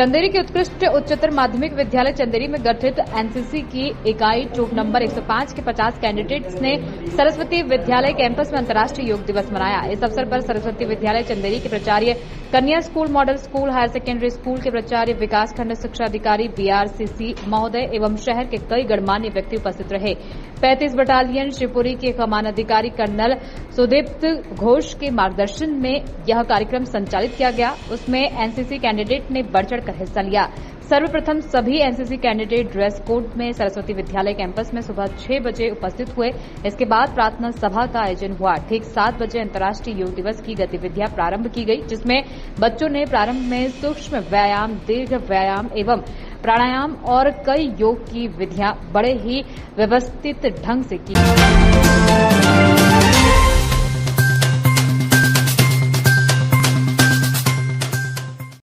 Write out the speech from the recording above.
चंदेरी के उत्कृष्ट उच्चतर माध्यमिक विद्यालय चंदेरी में गठित एनसीसी की इकाई टोक नंबर 105 के 50 कैंडिडेट्स ने सरस्वती विद्यालय कैंपस में अंतर्राष्ट्रीय योग दिवस मनाया। इस अवसर पर सरस्वती विद्यालय चंदेरी के प्राचार्य, कन्या school, model school, higher secondary school के प्राचार्य, विकास खंड शिक्षा अधिकारी बीआरसीसी महोदय एवं शहर के कई गणमान्य व्यक्ति उपस्थित रहे। 35 बटालियन शिवपुरी के कमान अधिकारी कर्नल सुदीप्त घोष के मार्गदर्शन में यह कार्यक्रम संचालित किया गया। उसमें एनसीसी कैंडिडेट ने बढ़ चढ़कर हिस्सा लिया। सर्वप्रथम सभी एनसीसी कैंडिडेट ड्रेस कोड में सरस्वती विद्यालय कैंपस में सुबह 6 बजे उपस्थित हुए। इसके बाद प्रार्थना सभा का आयोजन हुआ। ठीक 7 बजे अंतर्राष्ट्रीय योग दिवस की गतिविधियां प्रारंभ की गई, जिसमें बच्चों ने प्रारंभ में सूक्ष्म व्यायाम, दीर्घ व्यायाम एवं प्राणायाम और कई योग की विधियां बड़े ही व्यवस्थित ढंग से की।